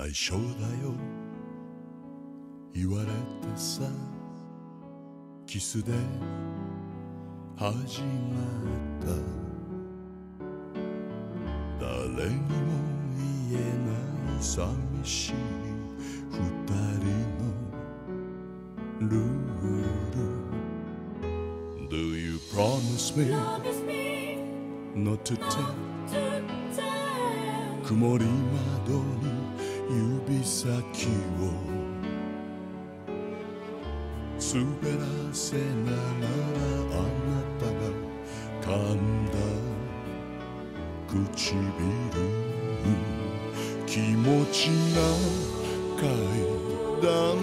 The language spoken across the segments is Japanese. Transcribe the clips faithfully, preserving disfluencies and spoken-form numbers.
内緒だよ言われてさ、キスで始まった誰にも言えない寂しい二人のルール Do you promise me not to tell 曇り窓に指先を滑らせながらあなたが噛んだ唇気持ちが階段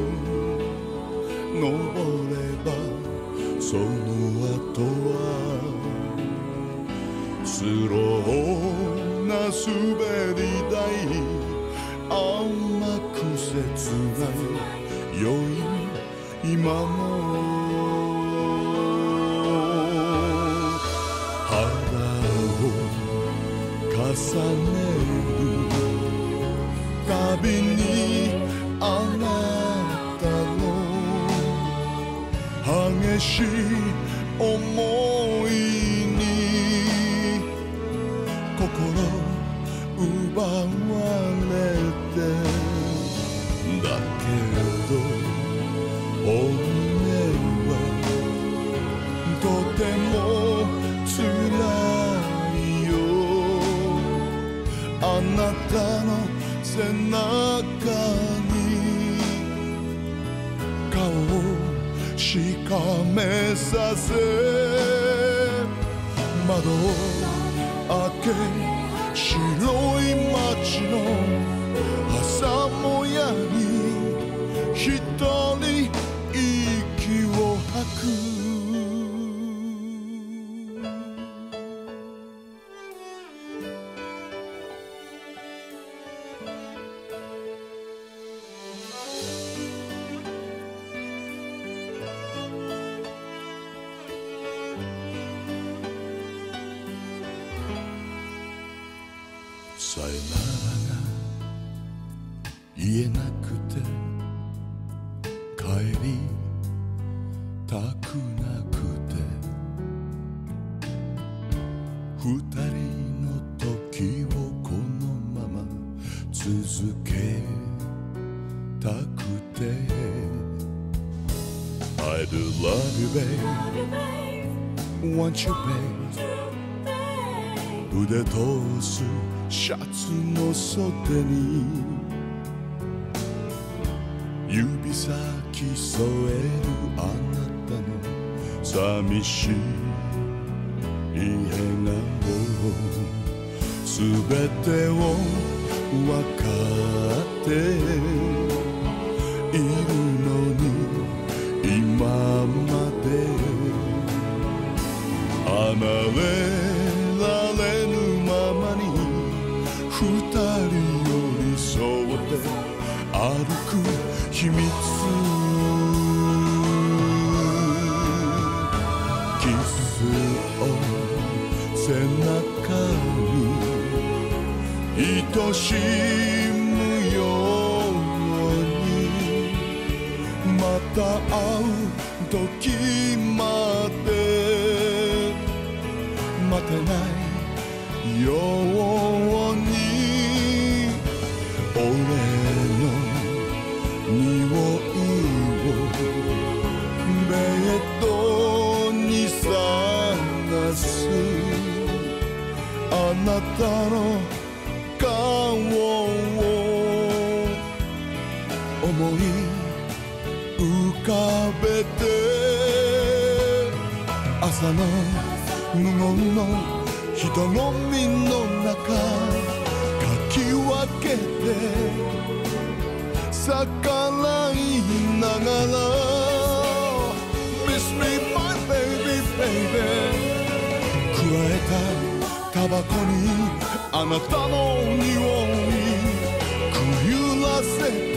登ればその後はスローな滑り台甘く切ない良い今も肌を重ねるたびにあなたの激しい思いに心奪われてだけど本音はとてもつらいよあなたの背中に顔をしかめさせ窓を開け白い街の朝もやに一人息を吐くさよならが言えなくて帰りたくなくて二人の時をこのまま続けたくて I do love you babe Want you babe 腕通すシャツの袖に指先添えるあなたの寂しい笑顔すべてを分かっているのに今まで離れられぬままに二人寄り添って歩く秘密キスを背中に愛しむようにまた会う時まで待てないように俺の匂いをベッドに探すあなたの顔を思い浮かべて朝の無言の人混みの中かき分けて逆らいながら Miss me my baby baby 加えたタバコにあなたの匂いくゆらせ